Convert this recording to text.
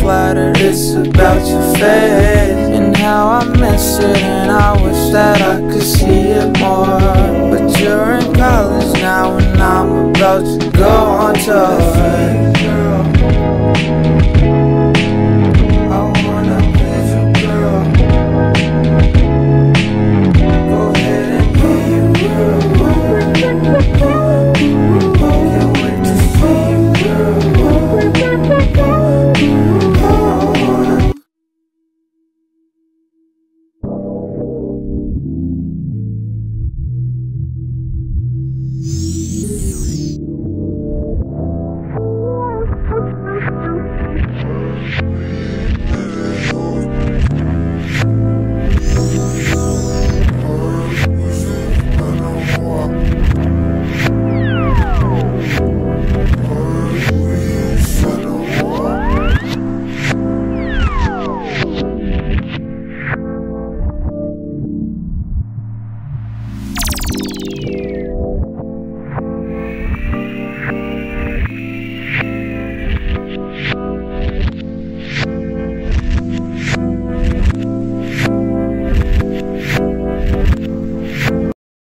flattered, it's about your face and how I miss it, and I wish that I could see it more. But you're in college now and I'm about to go on tour.